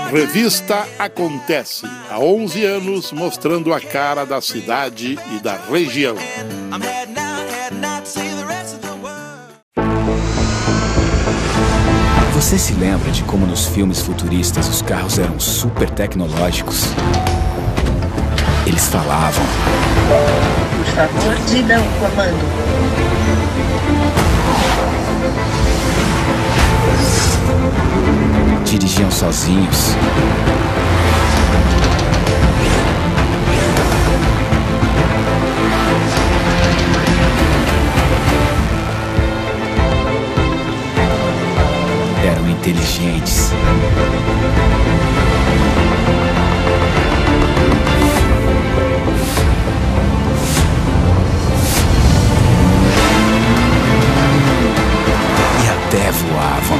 Revista Acontece, há 11 anos mostrando a cara da cidade e da região. Você se lembra de como nos filmes futuristas os carros eram super tecnológicos? Eles falavam. Por favor, diga o comando. Dirigiam sozinhos. Eram inteligentes. E até voavam.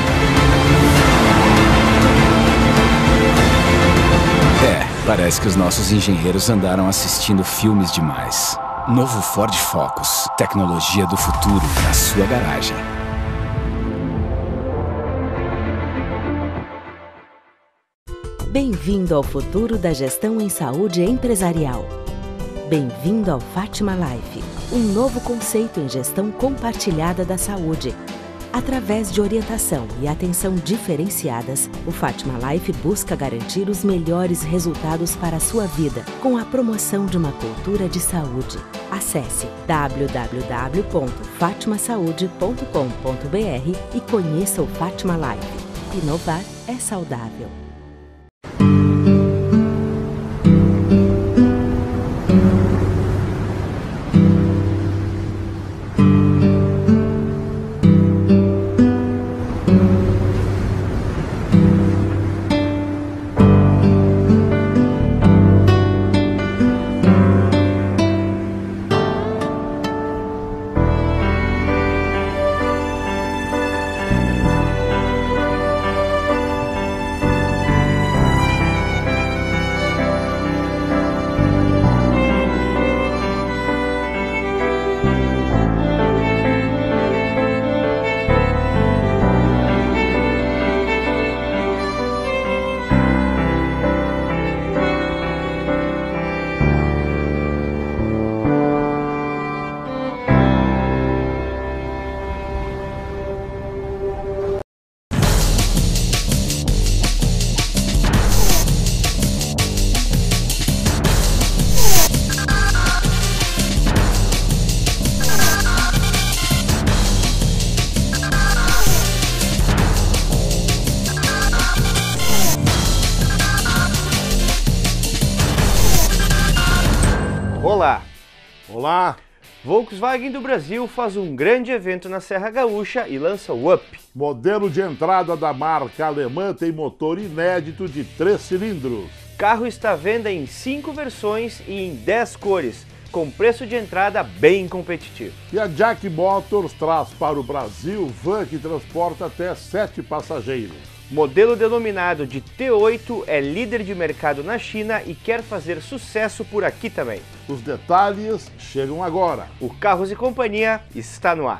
Parece que os nossos engenheiros andaram assistindo filmes demais. Novo Ford Focus, tecnologia do futuro na sua garagem. Bem-vindo ao futuro da gestão em saúde empresarial. Bem-vindo ao Fátima Life, um novo conceito em gestão compartilhada da saúde. Através de orientação e atenção diferenciadas, o Fátima Life busca garantir os melhores resultados para a sua vida, com a promoção de uma cultura de saúde. Acesse www.fatimasaude.com.br e conheça o Fátima Life. Inovar é saudável. Olá! Olá! Volkswagen do Brasil faz um grande evento na Serra Gaúcha e lança o Up. Modelo de entrada da marca alemã tem motor inédito de 3 cilindros. Carro está à venda em 5 versões e em 10 cores, com preço de entrada bem competitivo. E a Jack Motors traz para o Brasil van que transporta até 7 passageiros. Modelo denominado de T8 é líder de mercado na China e quer fazer sucesso por aqui também. Os detalhes chegam agora. O Carros e Companhia está no ar.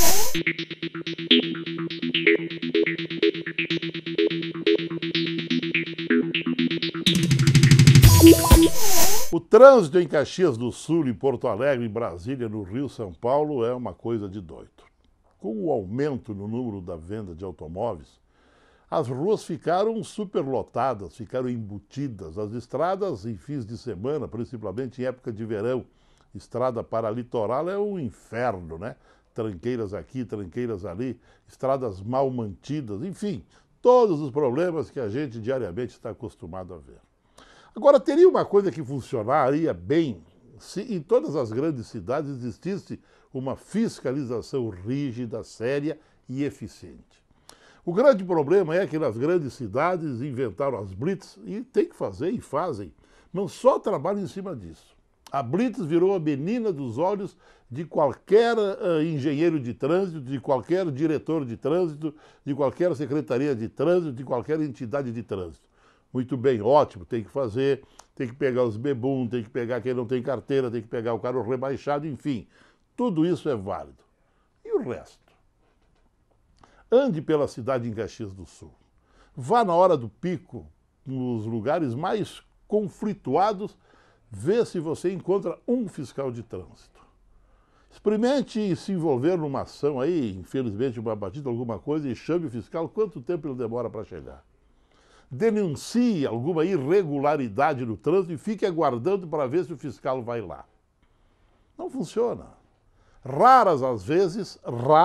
O trânsito em Caxias do Sul, em Porto Alegre, em Brasília, no Rio, São Paulo, é uma coisa de doido. Com o aumento no número da venda de automóveis, as ruas ficaram superlotadas, ficaram embutidas. As estradas em fins de semana, principalmente em época de verão, estrada para litoral é um inferno, né? Tranqueiras aqui, tranqueiras ali, estradas mal mantidas, enfim, todos os problemas que a gente diariamente está acostumado a ver. Agora, teria uma coisa que funcionaria bem se em todas as grandes cidades existisse uma fiscalização rígida, séria e eficiente. O grande problema é que nas grandes cidades inventaram as blitz e tem que fazer e fazem, mas só trabalham em cima disso. A blitz virou a menina dos olhos de qualquer engenheiro de trânsito, de qualquer diretor de trânsito, de qualquer secretaria de trânsito, de qualquer entidade de trânsito. Muito bem, ótimo, tem que fazer, tem que pegar os bebum, tem que pegar quem não tem carteira, tem que pegar o carro rebaixado, enfim, tudo isso é válido. E o resto? Ande pela cidade em Caxias do Sul. Vá na hora do pico, nos lugares mais conflituados, vê se você encontra um fiscal de trânsito. Experimente se envolver numa ação aí, infelizmente uma batida, alguma coisa, e chame o fiscal, quanto tempo ele demora para chegar. Denuncie alguma irregularidade no trânsito e fique aguardando para ver se o fiscal vai lá. Não funciona. Raras as vezes,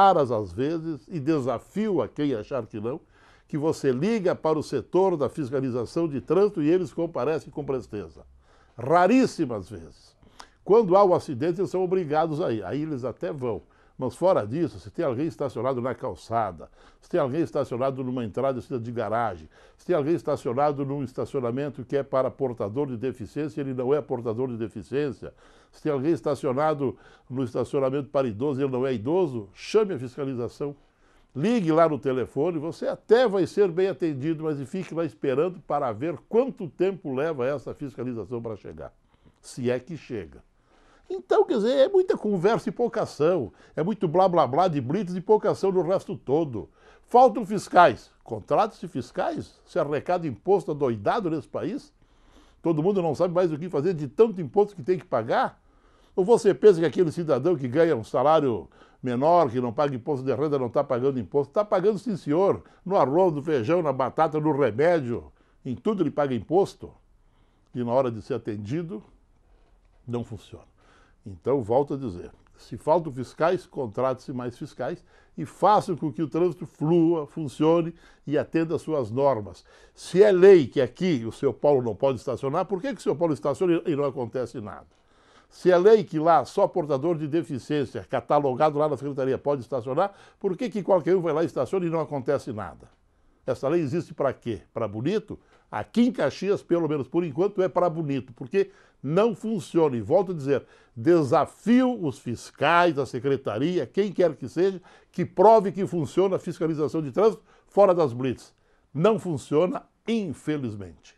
e desafio a quem achar que não, que você liga para o setor da fiscalização de trânsito e eles comparecem com presteza. Raríssimas vezes. Quando há um acidente, eles são obrigados a ir. Aí eles até vão. Mas fora disso, se tem alguém estacionado na calçada, se tem alguém estacionado numa entrada de garagem, se tem alguém estacionado num estacionamento que é para portador de deficiência, ele não é portador de deficiência, se tem alguém estacionado no estacionamento para idoso e ele não é idoso, chame a fiscalização. Ligue lá no telefone, você até vai ser bem atendido, mas fique lá esperando para ver quanto tempo leva essa fiscalização para chegar. Se é que chega. Então, quer dizer, é muita conversa e pouca ação. É muito blá blá blá de blitz e pouca ação no resto todo. Faltam fiscais. Contrate-se fiscais? Se arrecada imposto adoidado nesse país? Todo mundo não sabe mais o que fazer de tanto imposto que tem que pagar? Ou você pensa que aquele cidadão que ganha um salário menor, que não paga imposto de renda, não está pagando imposto? Está pagando, sim, senhor. No arroz, no feijão, na batata, no remédio. Em tudo ele paga imposto. E na hora de ser atendido, não funciona. Então, volto a dizer, se faltam fiscais, contrate-se mais fiscais e façam com que o trânsito flua, funcione e atenda às suas normas. Se é lei que aqui o seu Paulo não pode estacionar, por que o seu Paulo estaciona e não acontece nada? Se é lei que lá só portador de deficiência, catalogado lá na secretaria, pode estacionar, por que qualquer um vai lá e estaciona e não acontece nada? Essa lei existe para quê? Para bonito? Aqui em Caxias, pelo menos por enquanto, é para bonito, porque não funciona. E volto a dizer, desafio os fiscais, a secretaria, quem quer que seja, que prove que funciona a fiscalização de trânsito fora das blitz. Não funciona, infelizmente.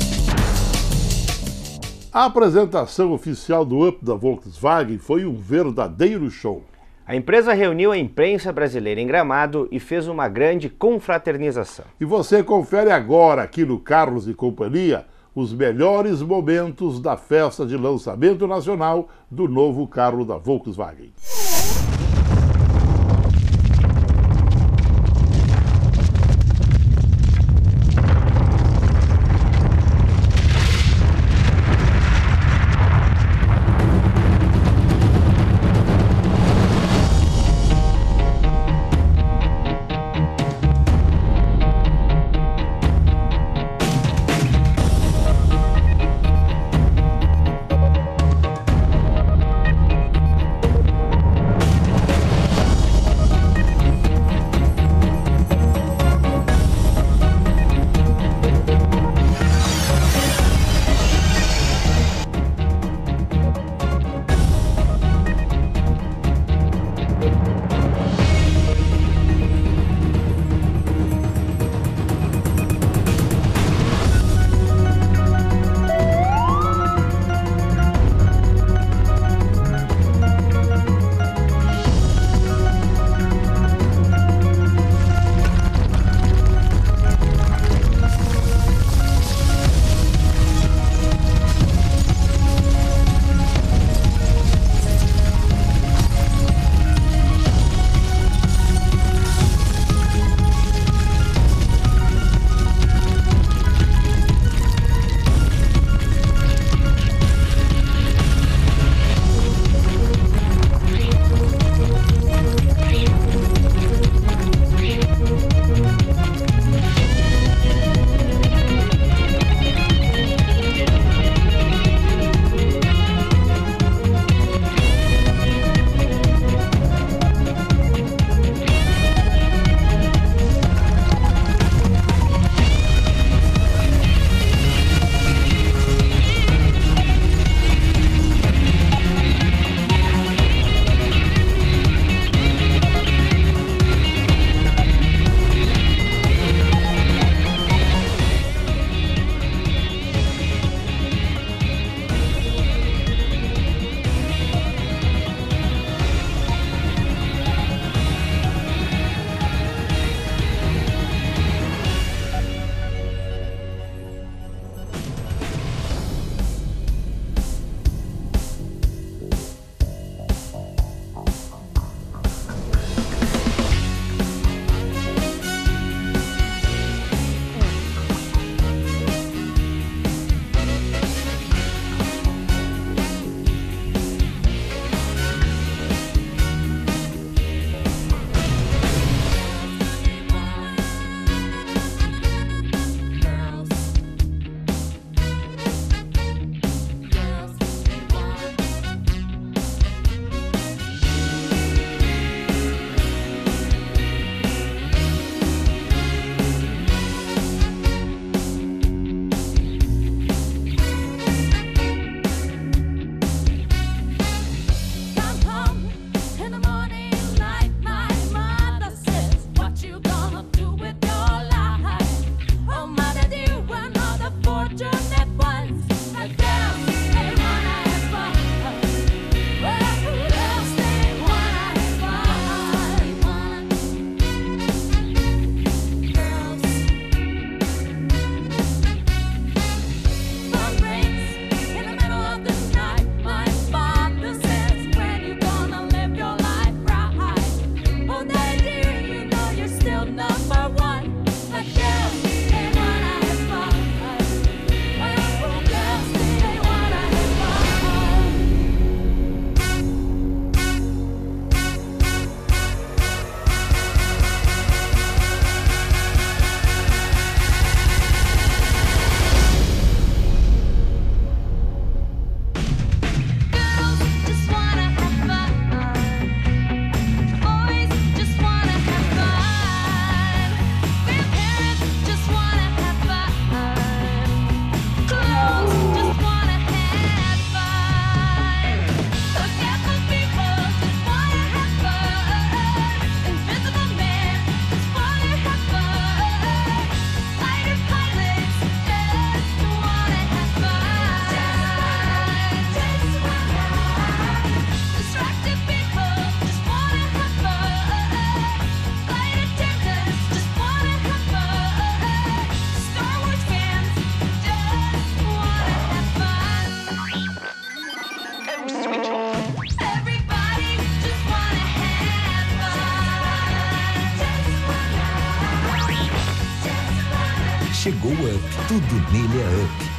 A apresentação oficial do Up da Volkswagen foi um verdadeiro show. A empresa reuniu a imprensa brasileira em Gramado e fez uma grande confraternização. E você confere agora aqui no Carlos e Companhia os melhores momentos da festa de lançamento nacional do novo carro da Volkswagen. Chegou o Up, tudo nele é Up.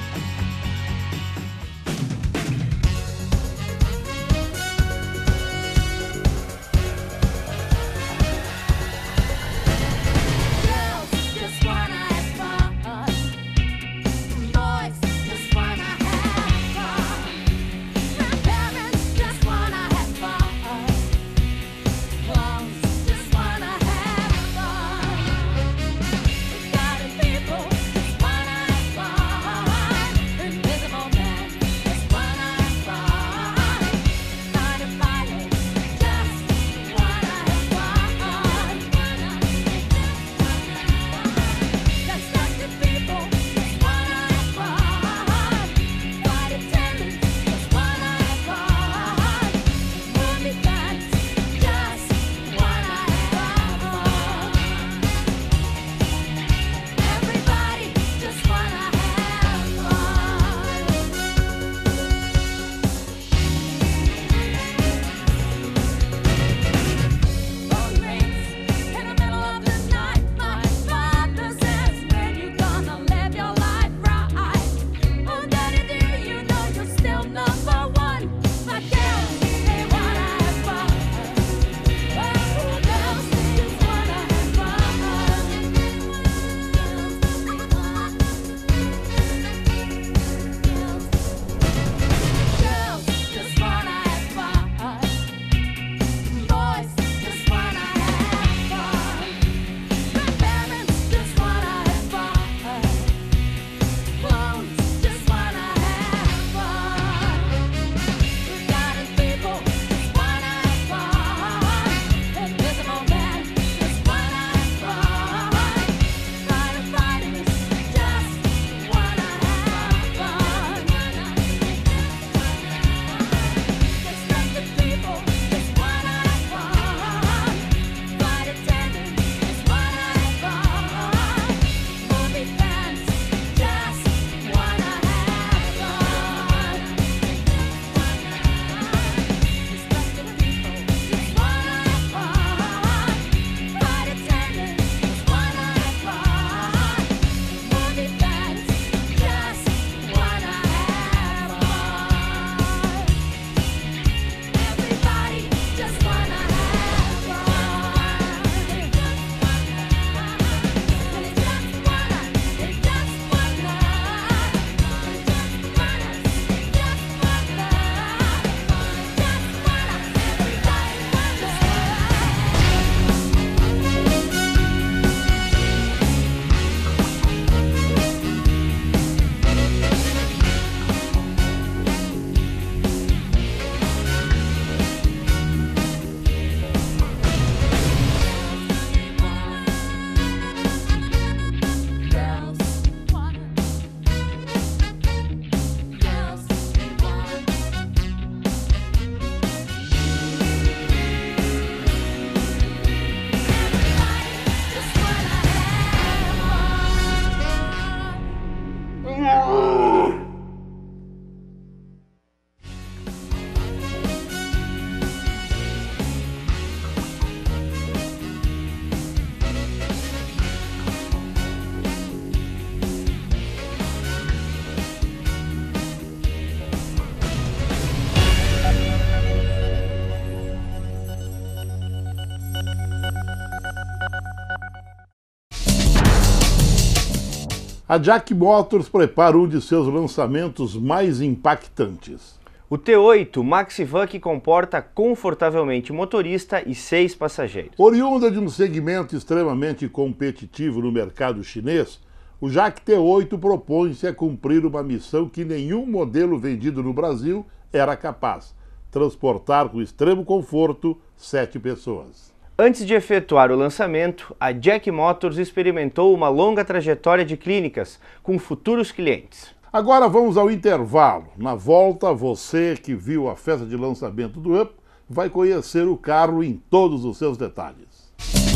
A Jack Motors prepara um de seus lançamentos mais impactantes. O T8 Maxi-Van que comporta confortavelmente motorista e 6 passageiros. Oriunda de um segmento extremamente competitivo no mercado chinês, o Jack T8 propõe-se a cumprir uma missão que nenhum modelo vendido no Brasil era capaz: transportar com extremo conforto 7 pessoas. Antes de efetuar o lançamento, a Jack Motors experimentou uma longa trajetória de clínicas com futuros clientes. Agora vamos ao intervalo. Na volta, você que viu a festa de lançamento do Up vai conhecer o carro em todos os seus detalhes.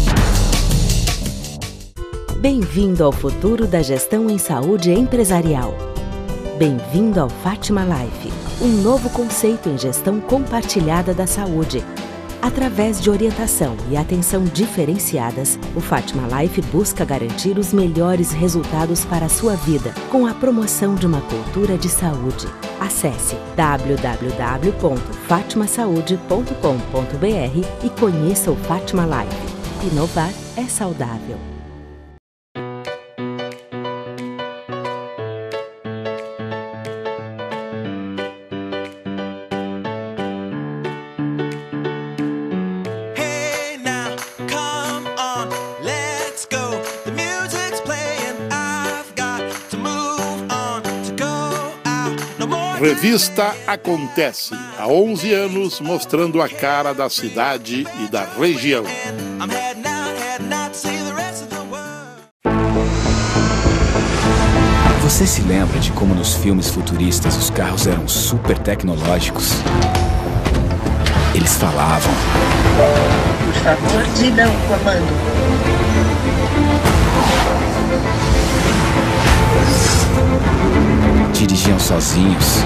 Bem-vindo ao futuro da gestão em saúde empresarial. Bem-vindo ao Fátima Life, um novo conceito em gestão compartilhada da saúde, Através de orientação e atenção diferenciadas, o Fátima Life busca garantir os melhores resultados para a sua vida, com a promoção de uma cultura de saúde. Acesse www.fatimasaude.com.br e conheça o Fátima Life. Inovar é saudável. Revista Acontece, há 11 anos mostrando a cara da cidade e da região. Você se lembra de como nos filmes futuristas os carros eram super tecnológicos? Eles falavam. Por favor, diga o comando. Dirigiam sozinhos.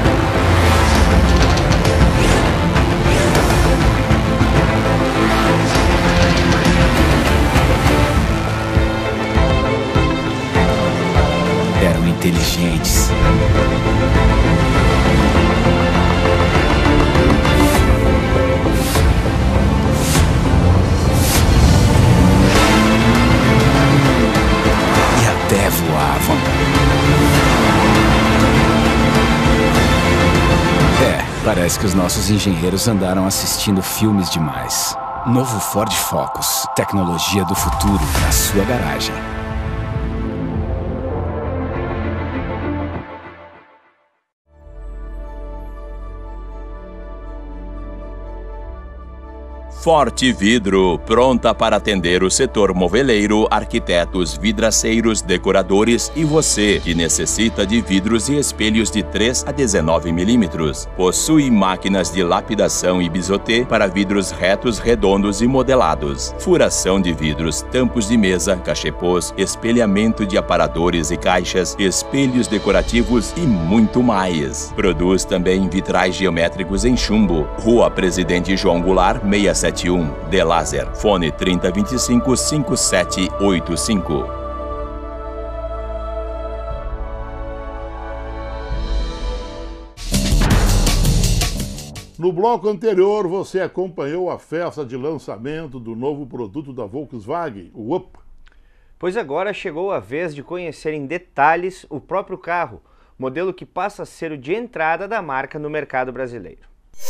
Eram inteligentes. E até voavam. Parece que os nossos engenheiros andaram assistindo filmes demais. Novo Ford Focus. Tecnologia do futuro na sua garagem. Forte Vidro, pronta para atender o setor moveleiro, arquitetos, vidraceiros, decoradores e você que necessita de vidros e espelhos de 3 a 19 milímetros. Possui máquinas de lapidação e bisotê para vidros retos, redondos e modelados. Furação de vidros, tampos de mesa, cachepôs, espelhamento de aparadores e caixas, espelhos decorativos e muito mais. Produz também vitrais geométricos em chumbo. Rua Presidente João Goulart, 671, de Lazer. Fone 3025-5785. No bloco anterior, você acompanhou a festa de lançamento do novo produto da Volkswagen, o Up. Pois agora chegou a vez de conhecer em detalhes o próprio carro, modelo que passa a ser o de entrada da marca no mercado brasileiro.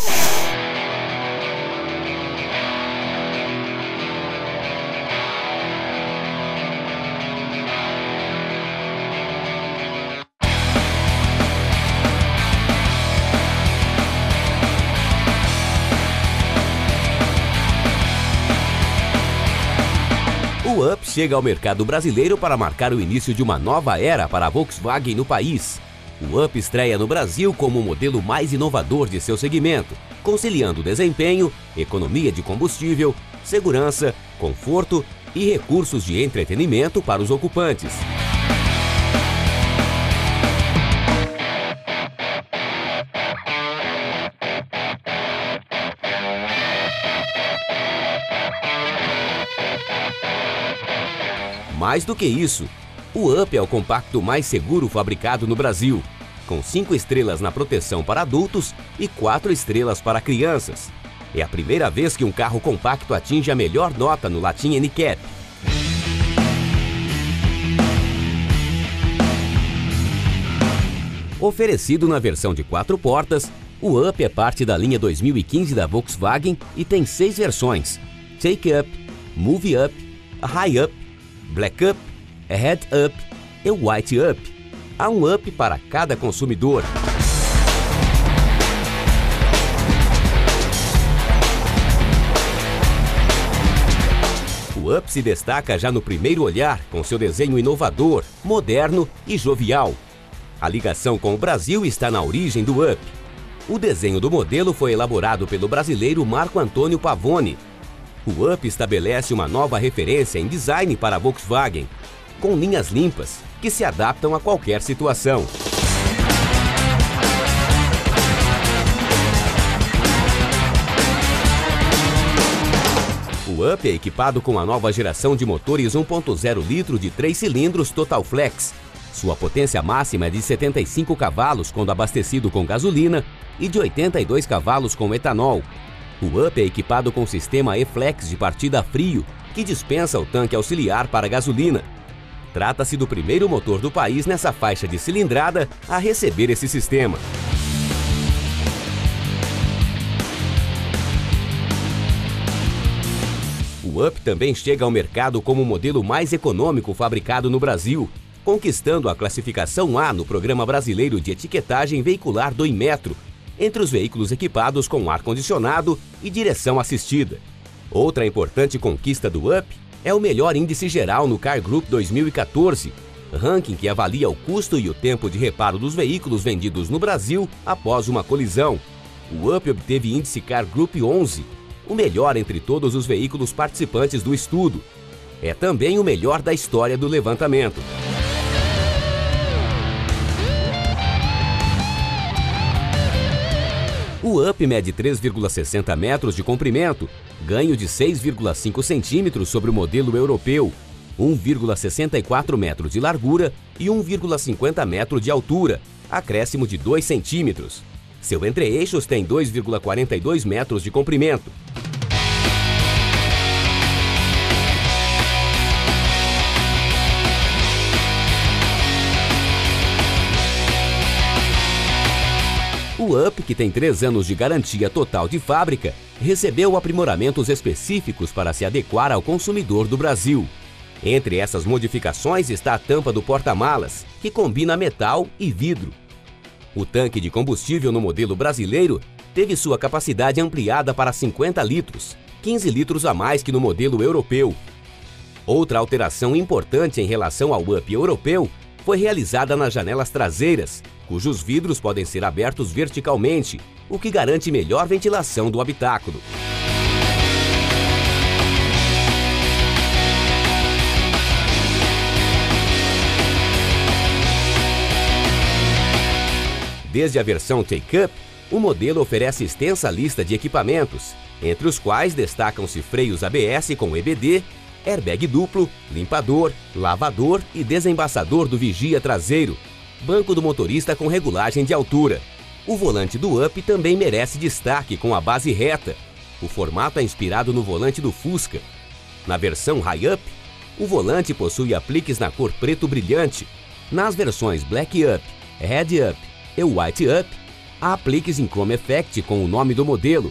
O Up chega ao mercado brasileiro para marcar o início de uma nova era para a Volkswagen no país. O Up estreia no Brasil como o modelo mais inovador de seu segmento, conciliando desempenho, economia de combustível, segurança, conforto e recursos de entretenimento para os ocupantes. Mais do que isso, o Up é o compacto mais seguro fabricado no Brasil, com 5 estrelas na proteção para adultos e 4 estrelas para crianças. É a primeira vez que um carro compacto atinge a melhor nota no Latin NCAP. Oferecido na versão de 4 portas, o Up é parte da linha 2015 da Volkswagen e tem 6 versões: Take Up, Move Up, High Up, Black Up, Head Up e White Up. Há um Up para cada consumidor. O Up se destaca já no primeiro olhar com seu desenho inovador, moderno e jovial. A ligação com o Brasil está na origem do Up. O desenho do modelo foi elaborado pelo brasileiro Marco Antônio Pavone. O Up estabelece uma nova referência em design para a Volkswagen, com linhas limpas que se adaptam a qualquer situação. O Up é equipado com a nova geração de motores 1.0 litro de 3 cilindros Total Flex. Sua potência máxima é de 75 cavalos quando abastecido com gasolina e de 82 cavalos com etanol. O Up é equipado com sistema E-Flex de partida a frio, que dispensa o tanque auxiliar para gasolina. Trata-se do primeiro motor do país nessa faixa de cilindrada a receber esse sistema. O Up também chega ao mercado como o modelo mais econômico fabricado no Brasil, conquistando a classificação A no Programa Brasileiro de Etiquetagem Veicular do Inmetro, entre os veículos equipados com ar-condicionado e direção assistida. Outra importante conquista do Up é o melhor índice geral no Car Group 2014, ranking que avalia o custo e o tempo de reparo dos veículos vendidos no Brasil após uma colisão. O Up obteve índice Car Group 11, o melhor entre todos os veículos participantes do estudo. É também o melhor da história do levantamento. O Up mede 3,60 metros de comprimento, ganho de 6,5 centímetros sobre o modelo europeu, 1,64 metros de largura e 1,50 metro de altura, acréscimo de 2 centímetros. Seu entre-eixos tem 2,42 metros de comprimento. O Up, que tem 3 anos de garantia total de fábrica, recebeu aprimoramentos específicos para se adequar ao consumidor do Brasil. Entre essas modificações está a tampa do porta-malas, que combina metal e vidro. O tanque de combustível no modelo brasileiro teve sua capacidade ampliada para 50 litros, 15 litros a mais que no modelo europeu. Outra alteração importante em relação ao Up europeu foi realizada nas janelas traseiras, cujos vidros podem ser abertos verticalmente, o que garante melhor ventilação do habitáculo. Desde a versão Take-Up, o modelo oferece extensa lista de equipamentos, entre os quais destacam-se freios ABS com EBD, airbag duplo, limpador, lavador e desembaçador do vigia traseiro, banco do motorista com regulagem de altura. O volante do Up também merece destaque com a base reta. O formato é inspirado no volante do Fusca. Na versão High Up, o volante possui apliques na cor preto brilhante. Nas versões Black Up, Red Up e White Up, há apliques em Chrome Effect com o nome do modelo.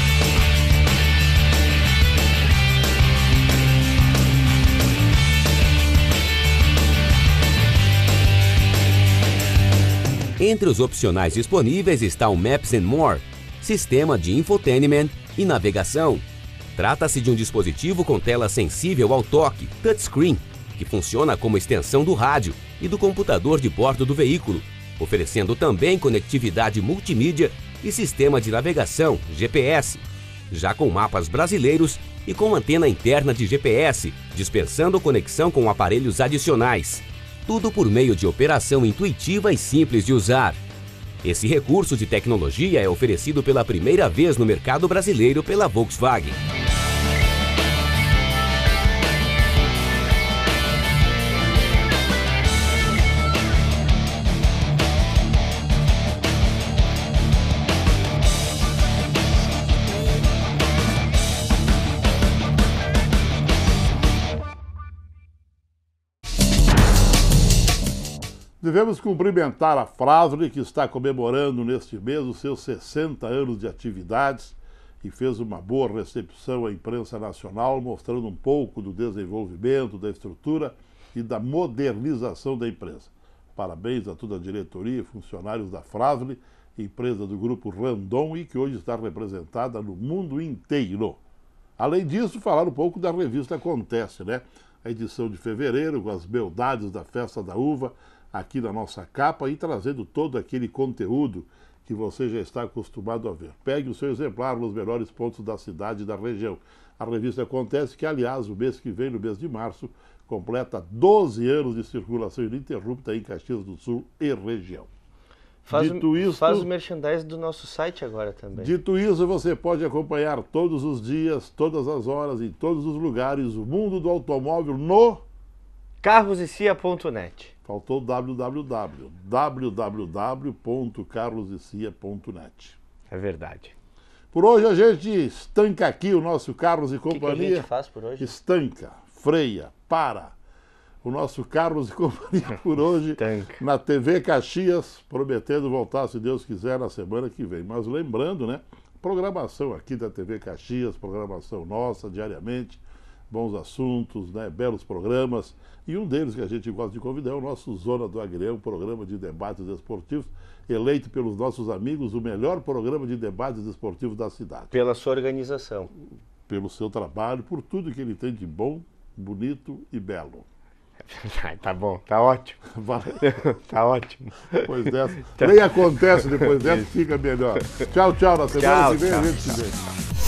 Entre os opcionais disponíveis está o Maps and More, sistema de infotainment e navegação. Trata-se de um dispositivo com tela sensível ao toque, touchscreen, que funciona como extensão do rádio e do computador de bordo do veículo, oferecendo também conectividade multimídia e sistema de navegação, GPS, já com mapas brasileiros e com antena interna de GPS, dispensando conexão com aparelhos adicionais. Tudo por meio de operação intuitiva e simples de usar. Esse recurso de tecnologia é oferecido pela primeira vez no mercado brasileiro pela Volkswagen. Devemos cumprimentar a Fras-le, que está comemorando neste mês os seus 60 anos de atividades e fez uma boa recepção à imprensa nacional, mostrando um pouco do desenvolvimento, da estrutura e da modernização da empresa. Parabéns a toda a diretoria e funcionários da Fras-le, empresa do grupo Randon e que hoje está representada no mundo inteiro. Além disso, falar um pouco da revista Acontece, né? A edição de fevereiro, com as beldades da Festa da Uva, aqui na nossa capa e trazendo todo aquele conteúdo que você já está acostumado a ver. Pegue o seu exemplar nos melhores pontos da cidade e da região. A revista Acontece que, aliás, o mês que vem, no mês de março, completa 12 anos de circulação ininterrupta em Caxias do Sul e região. Faz o merchandising do nosso site agora também. Dito isso, você pode acompanhar todos os dias, todas as horas, em todos os lugares, o mundo do automóvel no... carlosecia.net. Faltou www.carlosecia.net. É verdade. Por hoje a gente estanca aqui o nosso Carlos e Companhia. O que a gente faz por hoje? Estanca, freia, para. O nosso Carlos e Companhia por hoje na TV Caxias, prometendo voltar, se Deus quiser, na semana que vem. Mas lembrando, né, programação aqui da TV Caxias, programação nossa, diariamente, bons assuntos, né, belos programas. E um deles que a gente gosta de convidar é o nosso Zona do Agrião, programa de debates esportivos, eleito pelos nossos amigos o melhor programa de debates esportivos da cidade. Pela sua organização. Pelo seu trabalho, por tudo que ele tem de bom, bonito e belo. Tá bom, tá ótimo. Valeu. Tá ótimo. Depois dessa, nem acontece depois dessa, fica melhor. Tchau, tchau. Na semana que vem a gente se vê.